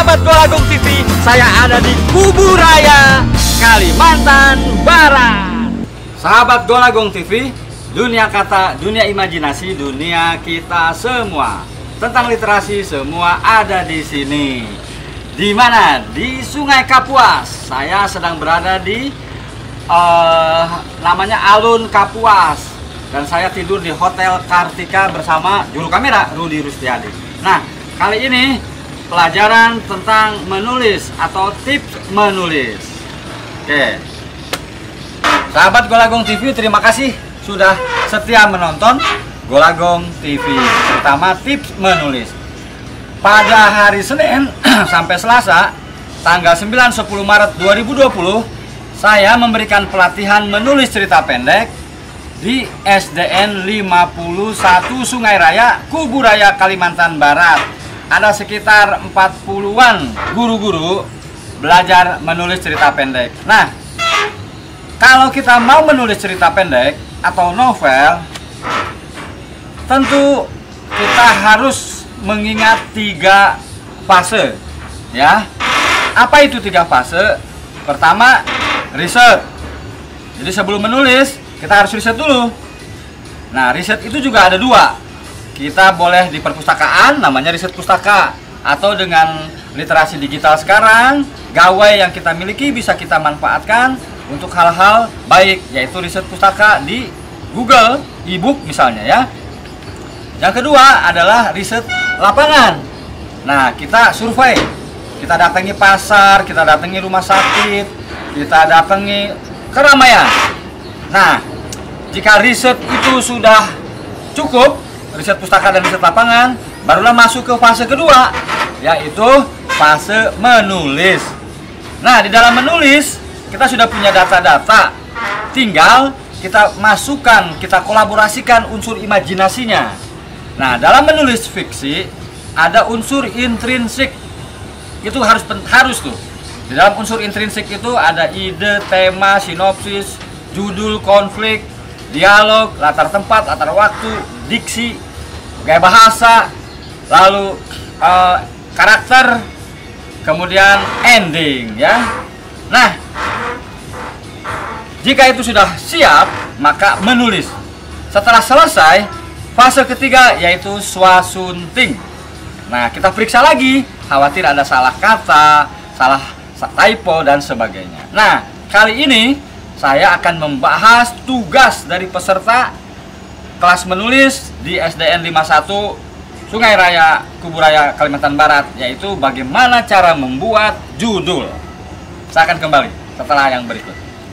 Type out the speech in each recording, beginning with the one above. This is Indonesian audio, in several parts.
Sahabat Golagung TV, saya ada di Kubu Raya, Kalimantan Barat. Sahabat Golagung TV, dunia kata, dunia imajinasi, dunia kita semua. Tentang literasi semua ada di sini. Di mana? Di Sungai Kapuas. Saya sedang berada di namanya Alun Kapuas. Dan saya tidur di Hotel Kartika bersama juru kamera Rudi Rustiadi. Nah, kali ini pelajaran tentang menulis atau tips menulis. Oke. Sahabat Golagung TV, terima kasih sudah setia menonton Golagung TV, terutama tips menulis. Pada hari Senin sampai Selasa, tanggal 9-10 Maret 2020, saya memberikan pelatihan menulis cerita pendek di SDN 51 Sungai Raya, Kubu Raya, Kalimantan Barat. Ada sekitar 40-an guru-guru belajar menulis cerita pendek. Nah, kalau kita mau menulis cerita pendek atau novel, tentu kita harus mengingat 3 fase, ya. Apa itu 3 fase? Pertama, riset. Jadi sebelum menulis, kita harus riset dulu. Nah, riset itu juga ada 2. Kita boleh di perpustakaan, namanya riset pustaka. Atau dengan literasi digital sekarang, gawai yang kita miliki bisa kita manfaatkan untuk hal-hal baik, yaitu riset pustaka di Google, e-book misalnya, ya. Yang kedua adalah riset lapangan. Nah, kita survei. Kita datangi pasar, kita datangi rumah sakit, kita datangi keramaian. Nah, jika riset itu sudah cukup, riset pustaka dan riset lapangan, barulah masuk ke fase kedua, yaitu fase menulis. Nah, di dalam menulis kita sudah punya data-data, tinggal kita masukkan, kita kolaborasikan unsur imajinasinya. Nah, dalam menulis fiksi ada unsur intrinsik, itu harus tuh. Di dalam unsur intrinsik itu ada ide, tema, sinopsis, judul, konflik, dialog, latar tempat, latar waktu, diksi, gaya bahasa, lalu karakter, kemudian ending, ya. Nah, jika itu sudah siap, maka menulis. Setelah selesai, fase ketiga yaitu swasunting. Nah, kita periksa lagi, khawatir ada salah kata, salah typo dan sebagainya. Nah, kali ini saya akan membahas tugas dari peserta kelas menulis di SDN 51 Sungai Raya, Kubu Raya, Kalimantan Barat, yaitu bagaimana cara membuat judul. Saya akan kembali setelah yang berikut.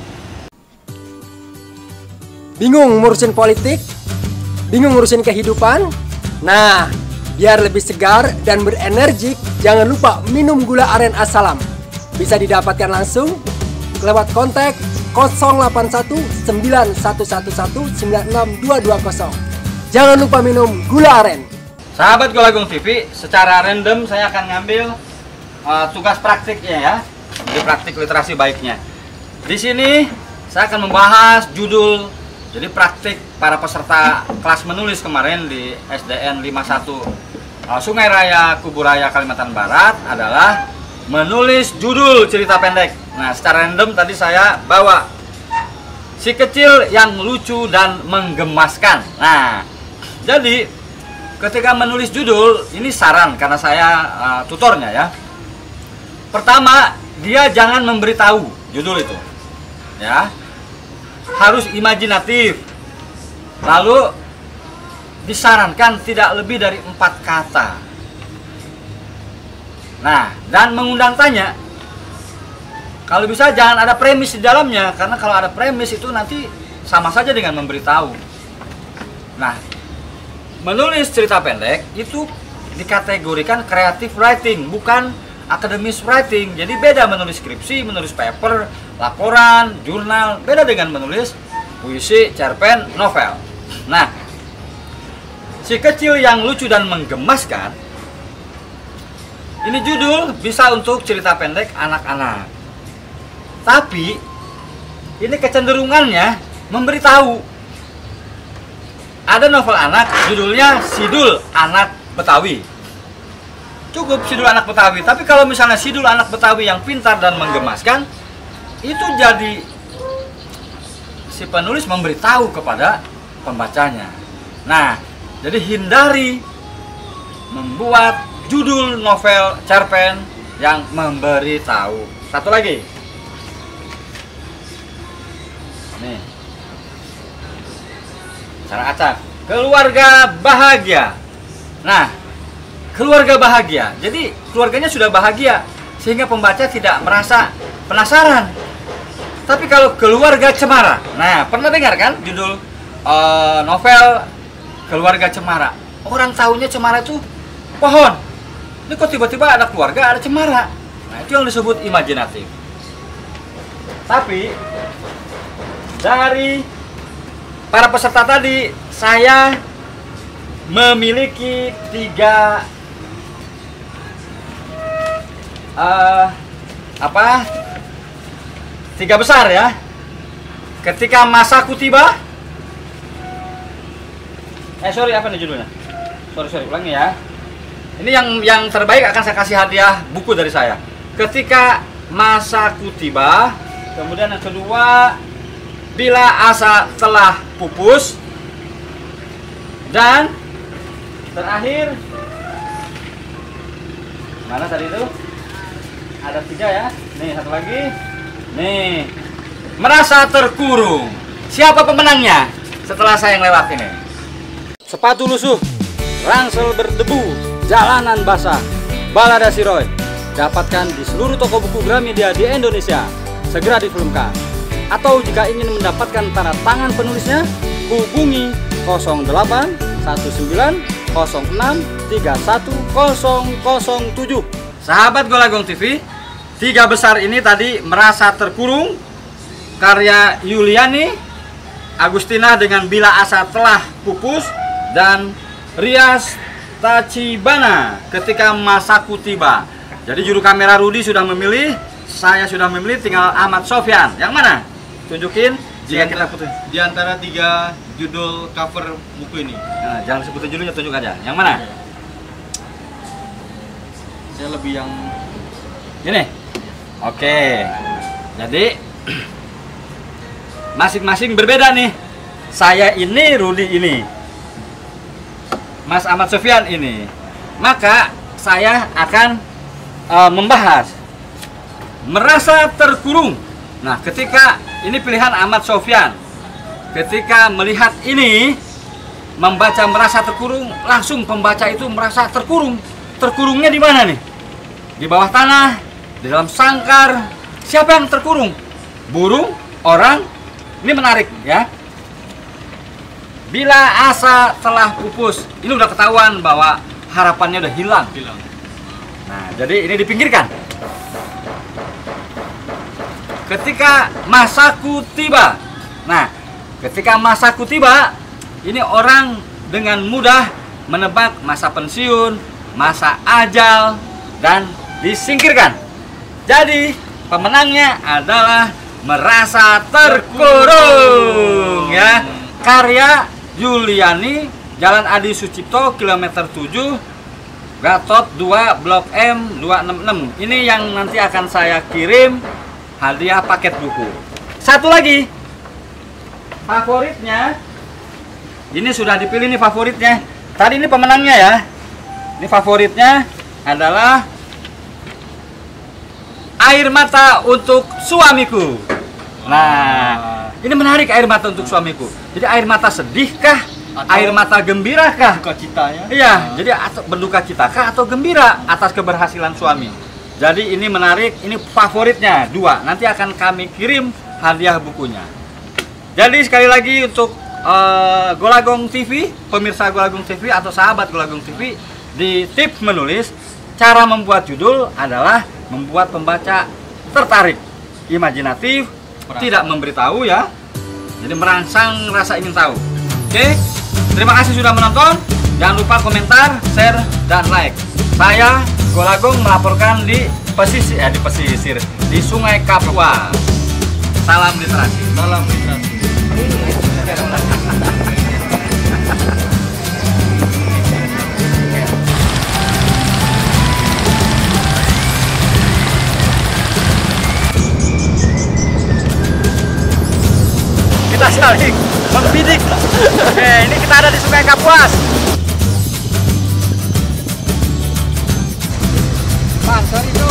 Bingung ngurusin politik? Bingung ngurusin kehidupan? Nah, biar lebih segar dan berenergik, jangan lupa minum gula aren Assalam. Bisa didapatkan langsung lewat kontak 081 9111 96220. Jangan lupa minum gula aren. Sahabat Golagung TV, secara random saya akan ngambil tugas praktiknya, ya. Jadi praktik literasi baiknya. Di sini saya akan membahas judul. Jadi praktik para peserta kelas menulis kemarin di SDN 51 Sungai Raya, Kubu Raya, Kalimantan Barat adalah menulis judul cerita pendek. Nah, secara random tadi saya bawa si kecil yang lucu dan menggemaskan. Nah, jadi ketika menulis judul, ini saran karena saya tutornya, ya. Pertama, dia jangan memberitahu judul itu, ya. Harus imajinatif. Lalu disarankan tidak lebih dari 4 kata. Nah, dan mengundang tanya. Kalau bisa jangan ada premis di dalamnya, karena kalau ada premis itu nanti sama saja dengan memberitahu. Nah, menulis cerita pendek itu dikategorikan creative writing, bukan academic writing. Jadi beda menulis skripsi, menulis paper, laporan, jurnal, beda dengan menulis puisi, cerpen, novel. Nah, si kecil yang lucu dan menggemaskan, ini judul bisa untuk cerita pendek anak-anak. Tapi ini kecenderungannya memberitahu. Ada novel anak judulnya Sidul Anak Betawi. cukup Sidul Anak Betawi. Tapi kalau misalnya Sidul Anak Betawi yang pintar dan menggemaskan, itu jadi si penulis memberitahu kepada pembacanya. Nah, jadi hindari membuat judul novel cerpen yang memberitahu. Satu lagi. Nih. Cara acak. Keluarga bahagia. Nah, keluarga bahagia. Jadi keluarganya sudah bahagia sehingga pembaca tidak merasa penasaran. Tapi kalau keluarga cemara. Nah, pernah dengar kan judul novel Keluarga Cemara? Orang tahunya cemara itu pohon. Ini kok tiba-tiba ada keluarga, ada cemara. Nah, itu yang disebut imajinatif. Tapi dari para peserta tadi, saya memiliki tiga tiga besar ya. Ketika masaku tiba, apa nih judulnya? Sorry, ulangi ya. Ini yang terbaik akan saya kasih hadiah buku dari saya. Ketika masaku tiba, kemudian yang kedua, bila asa telah pupus, dan terakhir, mana tadi itu? Ada tiga ya. Nih satu lagi. Nih, merasa terkurung. Siapa pemenangnya? Setelah saya yang lewat ini. Sepatu lusuh, ransel berdebu, jalanan basah, balada Siroy. Dapatkan di seluruh toko buku Gramedia di Indonesia. Segera difilmkan. Atau jika ingin mendapatkan tanda tangan penulisnya, hubungi 08 19 06 31007. Sahabat Golagong TV, tiga besar ini tadi merasa terkurung, karya Yuliani, Agustina dengan Bila Asa Telah Pupus, dan Rias Tachibana Ketika Masaku Tiba. Jadi juru kamera Rudi sudah memilih, saya sudah memilih, tinggal Ahmad Sofyan. Yang mana? Tunjukin jika kita putus. Di antara tiga judul cover buku ini. Nah, jangan sebutin judulnya, tunjuk aja. Yang mana? Saya lebih yang Ini. Oke. Jadi masing-masing berbeda nih. Saya ini, Rudi ini, Mas Ahmad Sofyan ini. Maka saya akan membahas merasa terkurung. Nah, ketika ini pilihan Ahmad Sofyan, ketika melihat ini, membaca merasa terkurung, langsung pembaca itu merasa terkurung. Terkurungnya di mana nih? Di bawah tanah, di dalam sangkar. Siapa yang terkurung? Burung, orang. Ini menarik ya. Bila asa telah pupus, ini udah ketahuan bahwa harapannya udah hilang. Nah, jadi ini dipinggirkan. Ketika masaku tiba. Nah, ketika masaku tiba, ini orang dengan mudah menebak masa pensiun, masa ajal, dan disingkirkan. Jadi pemenangnya adalah merasa terkurung ya. Karya Yuliani, Jalan Adi Sucipto, kilometer 7, Gatot 2, Blok M 266. Ini yang nanti akan saya kirim hadiah paket buku. Satu lagi, favoritnya. Ini sudah dipilih nih favoritnya. Tadi ini pemenangnya ya. Ini favoritnya adalah Air Mata Untuk Suamiku. Nah, ini menarik, Air Mata Untuk Suamiku. Jadi air mata sedihkah? Atau air mata gembirakah? Duka cita ya? Iya, jadi berduka citakah atau gembira atas keberhasilan suami. Jadi ini menarik, ini favoritnya 2. Nanti akan kami kirim hadiah bukunya. Jadi sekali lagi untuk Golagong TV, pemirsa Golagong TV atau sahabat Golagong TV, di tips menulis, cara membuat judul adalah membuat pembaca tertarik, imajinatif, tidak memberitahu ya. Jadi merangsang rasa ingin tahu. Oke, terima kasih sudah menonton. Jangan lupa komentar, share, dan like. Saya Golagong melaporkan di pesisir, di Sungai Kapuas. Salam literasi. Salam literasi. saling membidik. Oke, ini kita ada di Sungai Kapuas. Pak, sorry bro.